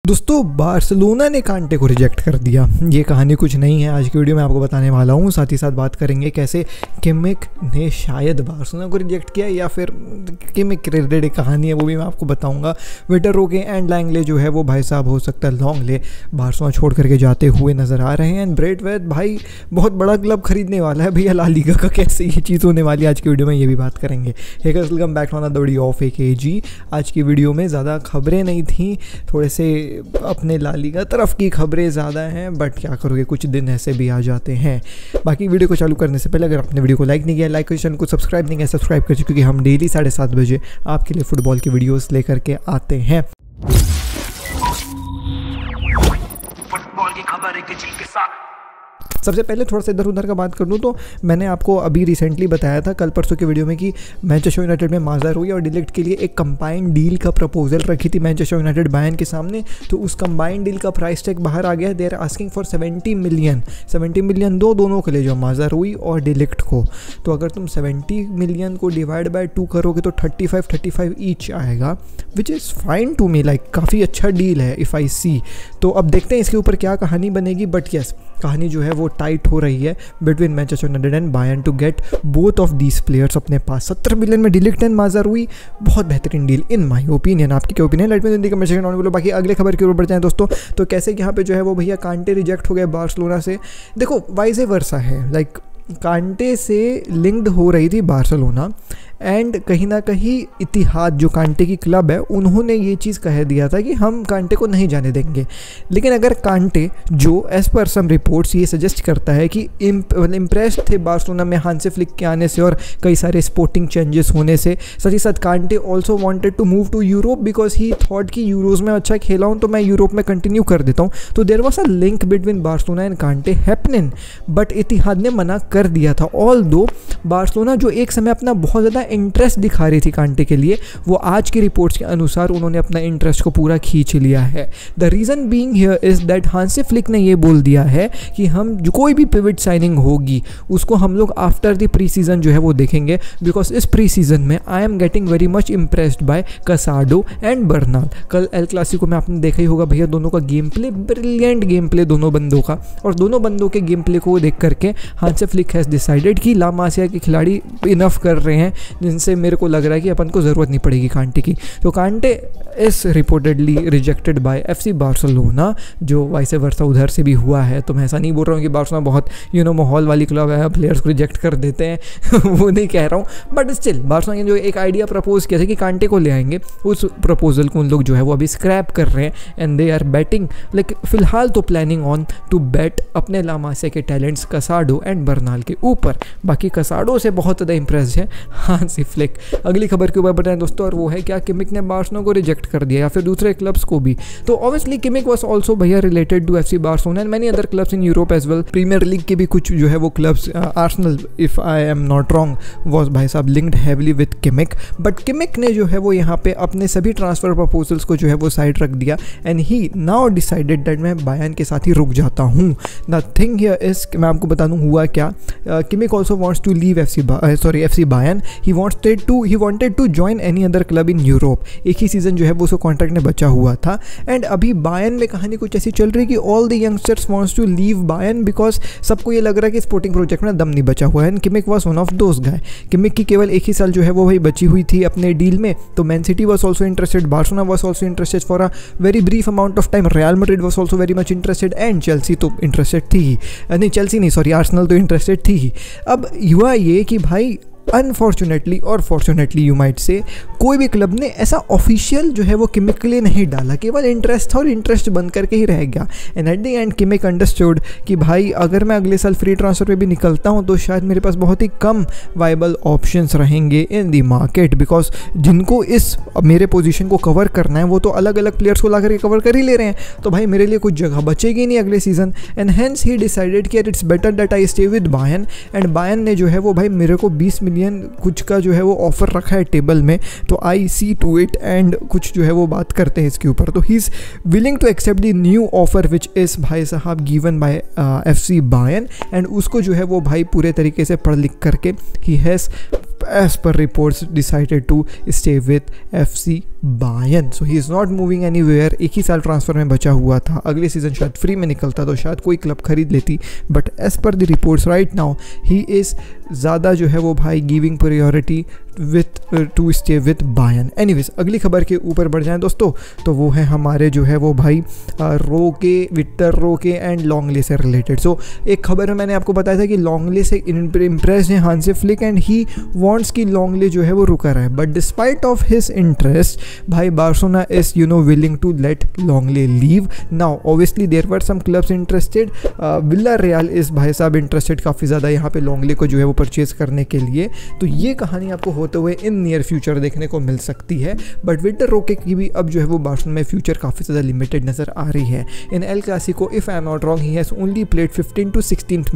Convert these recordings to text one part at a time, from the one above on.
दोस्तों बार्सिलोना ने कांटे को रिजेक्ट कर दिया। ये कहानी कुछ नहीं है, आज की वीडियो में आपको बताने वाला हूँ। साथ ही साथ बात करेंगे कैसे किमिक ने शायद बार्सिलोना को रिजेक्ट किया या फिर किमिक रिलेटेड एक कहानी है, वो भी मैं आपको बताऊँगा। विटर रोके एंड लैंगले जो है वो भाई साहब हो सकता है लॉन्ग ले बार्सिलोना छोड़ करके जाते हुए नज़र आ रहे हैं। एंड ब्रेडवेट भाई बहुत बड़ा क्लब खरीदने वाला है भैया ला लीगा का, कैसे ये चीज़ होने वाली है आज की वीडियो में ये भी बात करेंगे। Hey guys welcome back to another video of AKG। आज की वीडियो में ज़्यादा खबरें नहीं थी, थोड़े से अपने ला लीगा तरफ की खबरें ज़्यादा हैं, बट क्या करोगे कुछ दिन ऐसे भी आ जाते हैं। बाकी वीडियो को चालू करने से पहले अगर आपने वीडियो को लाइक नहीं किया, लाइक कर, चैनल को सब्सक्राइब नहीं किया सब्सक्राइब कर, क्योंकि हम डेली 7:30 बजे आपके लिए फुटबॉल की वीडियोस लेकर के आते हैं। फुटबॉल की खबर एक जी के साथ। सबसे पहले थोड़ा सा इधर उधर का बात कर लूँ तो मैंने आपको अभी रिसेंटली बताया था कल परसों की वीडियो में कि मैनचेस्टर यूनाइटेड में माज़ा रूई और डिलीट के लिए एक कंबाइंड डील का प्रपोजल रखी थी मैनचेस्टर यूनाइटेड बायर्न के सामने। तो उस कंबाइंड डील का प्राइस टैग बाहर आ गया। They are asking for 70 million दोनों के लिए, जो माज़ा रूई और डिलीट को। तो अगर तुम 70 मिलियन को डिवाइड बाय 2 करोगे तो 35 ईच आएगा, which is fine to me, like काफ़ी अच्छा डील है इफ़ आई सी। तो अब देखते हैं इसके ऊपर क्या कहानी बनेगी, बट यस कहानी जो है वो टाइट हो रही है between Manchester United and Bayern to get both of these players अपने पास। 70 मिलियन में डिलीट एंड माज़ा रूई, बहुत बेहतरीन डील इन माय ओपिनियन। आपकी क्या ओपिनियन लाइट में हिंदी कमेंट सेक्शन में बोलो। बाकी अगले खबर की ओर बढ़ जाएं दोस्तों, तो कैसे यहाँ पे जो है वो भैया कांटे रिजेक्ट हो गए बार्सिलोना से। देखो वाइसे वर्सा है, लाइक कांटे से लिंक्ड हो रही थी बार्सिलोना एंड कहीं ना कहीं इतिहाद जो कांटे की क्लब है उन्होंने ये चीज़ कह दिया था कि हम कांटे को नहीं जाने देंगे। लेकिन अगर कांटे जो एज पर सम रिपोर्ट्स ये सजेस्ट करता है कि इम्प्रेस्ड थे बार्सिलोना में हांसी फ्लिक के आने से और कई सारे स्पोर्टिंग चेंजेस होने से, साथ ही साथ Kounde also wanted to move to Europe because he thought कि यूरोज़ में अच्छा खेला हूँ तो मैं यूरोप में कंटिन्यू कर देता हूँ। तो there was a link between Barcelona and Kounde happening, but Etihad ने मना कर दिया था। ऑल दो बार्सिलोना जो एक समय अपना बहुत ज़्यादा इंटरेस्ट दिखा रही थी कांटे के लिए, वो आज की रिपोर्ट्स के अनुसार उन्होंने अपना इंटरेस्ट को पूरा खींच लिया है। The reason being here is that Hansi Flick ने ये बोल दिया है कि हम जो कोई भी पिवट साइनिंग होगी उसको हम लोग आफ्टर द प्री सीजन जो है वो देखेंगे, बिकॉज इस प्री सीजन में I am getting very much impressed by Casado and Bernal. कल एल क्लासिको में आपने देखा ही होगा भैया, दोनों का game play, brilliant game play दोनों बंदों का, और दोनों बंदों के गेम प्ले को देख करके हांसी फ्लिक हैज़ डिसाइडेड कि ला मासिया के खिलाड़ी इनफ कर रहे हैं, जिनसे मेरे को लग रहा है कि अपन को ज़रूरत नहीं पड़ेगी कांटे की। तो कांटे इस reportedly rejected by FC Barcelona, जो वाइसे वर्सा उधर से भी हुआ है। तो मैं ऐसा नहीं बोल रहा हूँ कि बार्सिलोना बहुत माहौल वाली क्लब है, प्लेयर्स को रिजेक्ट कर देते हैं वो नहीं कह रहा हूँ, बट स्टिल बार्सिलोना ने जो एक आइडिया प्रपोज किया था कि कांटे को ले आएंगे, उस प्रपोजल को उन लोग जो है वो अभी स्क्रैप कर रहे हैं and they are batting, like फिलहाल तो प्लानिंग ऑन टू बैट अपने ला मासिया के टैलेंट्स कसाडो एंड बर्नाल के ऊपर। बाकी कसाडो से बहुत ज़्यादा इंप्रेस है हांसी फ्लिक। अगली खबर के ऊपर बताएं दोस्तों, और वो है क्या किमिक ने बार्सिलोना को रिजेक्ट कर दिया या फिर दूसरे क्लब्स को भी। तो ऑब्वियसली किमिक वाज आल्सो भैया related to FC Barcelona and many other clubs in Europe as well. Premier League के भी कुछ जो है वो clubs, Arsenal if I am not wrong was भाई साहब linked heavily with Kimmich, but Kimmich ने जो है वो यहाँ पे अपने सभी ट्रांसफर प्रपोजल्स को जो है वो साइड रख दिया and he now decided that मैं बायर्न के साथ ही रुक जाता हूँ। द थिंग हियर इज, मैं आपको बता दूँ हुआ क्या, Kimmich also wants to leave FC Bayern. He wanted to join any other club in Europe। एक ही सीज़न जो है वो उसको कॉन्ट्रैक्ट में बचा हुआ था एंड अभी बायर्न में कहानी कुछ ऐसी चल रही कि all the youngsters wants to leave Bayern because सबको ये लग रहा है कि स्पोर्टिंग प्रोजेक्ट में दम नहीं बचा हुआ है and Kimmich was one of those guy. Kimmich की केवल एक ही साल जो है वो भाई बची हुई थी अपने डील में, तो Man City was also interested, Barcelona was also interested for a very brief amount of time, Real Madrid was also very much interested and Chelsea तो इंटरेस्टेड थी ही, नहीं चेल्सी नहीं सॉरी आर्सेनल तो इंटरेस्टेड थी ही। अब हुआ ये कि भाई अनफॉर्चुनेटली और फॉर्चुनेटली यू माइट से कोई भी क्लब ने ऐसा ऑफिशियल जो है वो किमिक के लिए नहीं डाला, केवल इंटरेस्ट था और इंटरेस्ट बंद करके ही रह गया। And at the end Kimmich understood कि भाई अगर मैं अगले साल फ्री ट्रांसफर पे भी निकलता हूँ तो शायद मेरे पास बहुत ही कम वाइबल ऑप्शंस रहेंगे इन दी मार्केट, बिकॉज जिनको इस मेरे पोजीशन को कवर करना है वो तो अलग अलग प्लेयर्स को ला करके कवर कर ही ले रहे हैं, तो भाई मेरे लिए कुछ जगह बचेगी नहीं अगले season. And hence he decided कि it's better that I stay with Bayern and Bayern ने जो है वो भाई मेरे को 20 मिलियन कुछ का जो है वो ऑफर रखा है टेबल में, तो I see to it and कुछ जो है वो बात करते हैं इसके ऊपर। तो he is willing to accept the new offer which is भाई साहब given by FC Bayern and उसको जो है वो भाई पूरे तरीके से पढ़ लिख करके he has as per reports decided to stay with FC Bayern. So he is not moving anywhere. एक ही साल ट्रांसफर में बचा हुआ था, अगले सीज़न शायद फ्री में निकलता तो शायद कोई क्लब खरीद लेती, but as per the reports right now he is ज़्यादा जो है वो भाई giving priority with to stay with Bayern. Anyways अगली खबर के ऊपर बढ़ जाएं दोस्तों, तो वो है हमारे जो है वो भाई रोके, विक्टर रोके एंड लॉन्गले से रिलेटेड। सो एक खबर में मैंने आपको बताया था कि लॉन्गले से इम्प्रेस है Hansi Flick and he wants कि लॉन्गले जो है वो रुका रहे, but despite of his interest भाई Barcelona is willing to let Lenglet leave. Now obviously there were some clubs interested, Villarreal इस भाई साहब इंटरेस्टेड काफ़ी ज़्यादा यहाँ पे लॉन्गले को जो है वो परचेज करने के लिए। तो ये कहानी आपको होते हुए इन नियर फ्यूचर देखने को मिल सकती है, बट विक्टर रोके की भी अब जो है वो बार्सिलोना में फ्यूचर काफ़ी ज़्यादा लिमिटेड नज़र आ रही है। In El Clasico if I am not wrong he has only played 15 to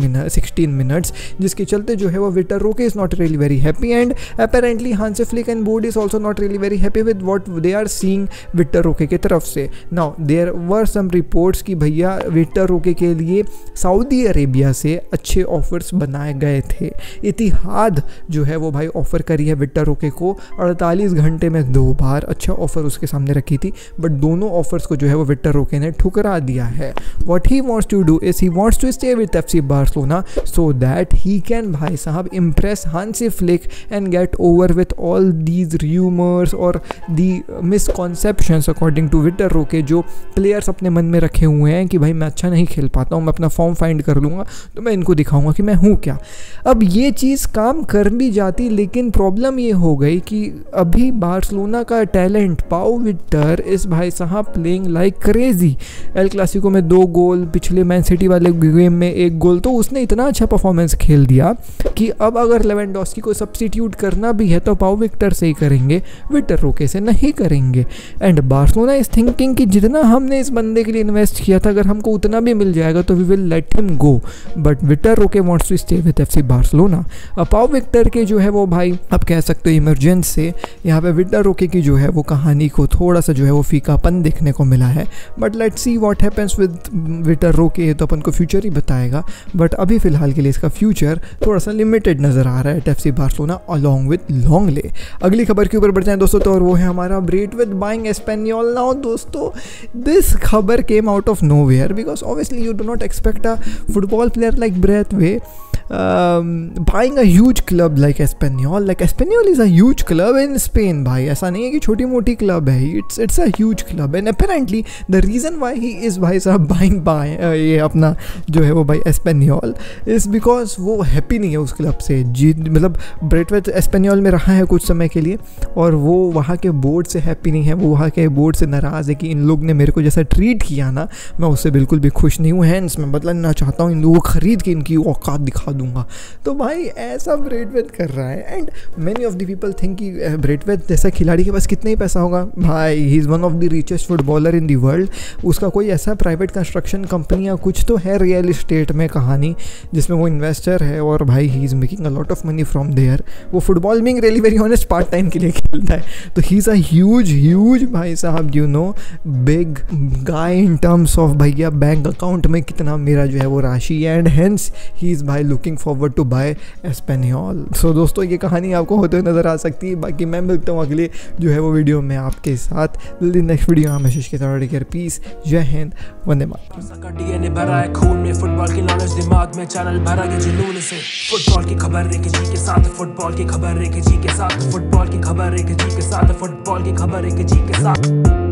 16 minutes, जिसके चलते जो है वो Victor Roque is not really very happy and apparently Hansi Flick and board is also not really very happy with what they are seeing Victor Roque की तरफ से। Now there were some reports कि भैया Victor रोके के लिए Saudi Arabia से अच्छे ऑफर्स बनाए गए थे। इतिहाद जो है वो भाई ऑफर करी है विक्टर रोके को 48 घंटे में 2 बार अच्छा ऑफर उसके सामने रखी थी, बट दोनों ऑफर्स को जो है वो विक्टर रोके ने ठुकरा दिया है। What he wants to do is he wants to stay with FC Barcelona so that he can भाई साहब impress Hansi Flick and get over with all these rumours और the misconceptions according to Victor Roque, जो players अपने मन में रखे हुए हैं कि भाई मैं अच्छा नहीं खेल पाता हूँ, मैं अपना फॉर्म फाइंड कर लूँगा तो मैं इनको दिखाऊंगा कि मैं हूँ क्या। अब ये चीज़ काम कर भी जाती, लेकिन प्रॉब्लम ये हो गई कि अभी बार्सिलोना का टैलेंट पाउ विक्टर इस भाई साहब playing like crazy. El Clasico में 2 गोल, पिछले मैन सिटी वाले गेम में 1 गोल, तो उसने इतना अच्छा परफॉर्मेंस खेल दिया कि अब अगर लेवेंडोस्की को सब्स्टिट्यूट करना भी है तो पाउ विक्टर से ही करेंगे, विक्टर रोके से नहीं करेंगे। एंड बार्सिलोना इज थिंकिंग कि जितना हमने इस बंदे के लिए इन्वेस्ट किया था अगर हमको उतना भी मिल जाएगा तो we will let him go, but Victor Roque wants to stay with FC Barcelona. Pau Victor के जो है वो भाई आप कह सकते हो इमरजेंस से यहाँ पे विक्टर रोके की जो है वो कहानी को थोड़ा सा जो है वो फीकापन देखने को मिला है, but let's see what happens with Victor Roque, तो अपन को फ्यूचर ही बताएगा, बट अभी फिलहाल के लिए इसका फ्यूचर थोड़ा सा लिमिटेड नज़र आ रहा है FC Barcelona along with Lenglet. अगली खबर के ऊपर बढ़ जाएं दोस्तों, तो और वो है हमारा ब्रेटवेट बाइंग एस्पेनियोल। नाउ दोस्तों दिस खबर came out of nowhere because obviously you do not expect a football player like Braithwaite buying a huge club like Espanyol. Like Espanyol is a huge club in Spain भाई, ऐसा नहीं है कि छोटी मोटी club है, it's a huge club and apparently the reason why he is भाई साहब buying ये अपना जो है वो भाई Espanyol is because वो हैप्पी नहीं है उस क्लब से। जी मतलब ब्रेटवेट एस्पेनियोल में रहा है कुछ समय के लिए और वो वहाँ के बोर्ड से हैप्पी नहीं है, वो वहाँ के बोर्ड से नाराज़ है कि इन लोग ने मेरे को जैसा ट्रीट किया ना मैं उससे बिल्कुल भी खुश नहीं हूँ, हैंस मैं बदला लेना चाहता हूँ, इन लोगों को ख़रीद के इनकी औकात दिखा दूंगा। तो भाई ऐसा ब्रेटवेट कर रहा है and many of the people think कि ब्रेटवेट जैसा खिलाड़ी के पास कितना ही पैसा होगा। भाई he is one of the richest footballer in the world, उसका कोई ऐसा प्राइवेट कंस्ट्रक्शन कंपनी या कुछ तो है रियल इस्टेट में कहानी जिसमें वो इन्वेस्टर है और भाई he is making a lot of money from there. वो football being really very honest part time के लिए खेलता है, तो ही इज़ अ ह्यूज भाई साहब you know big guy in terms of भैया बैंक अकाउंट में कितना मेरा जो है वो राशि है एंड हेंस ही इज़ भाई looking forward to buy Espanyol. So दोस्तों ये कहानी आपको होते हुए नज़र आ सकती है। बाकी मैं मिलता हूँ अगले जो है वो वीडियो में आपके साथ। जल्दी नेक्स्ट वीडियो में आशीष के साथ टेक पीस, जय हिंद, वंदे मातरम। डीएनए भरा है खून में, फुटबॉल की नॉलेज दिमाग में, चैनल भरा के जुनून से। फुटबॉल की खबर एक जी के साथ, फुटबॉल की खबर एक जी के साथ, फुटबॉल की खबर एक जी के साथ, फुटबॉल की खबर एक जी के साथ।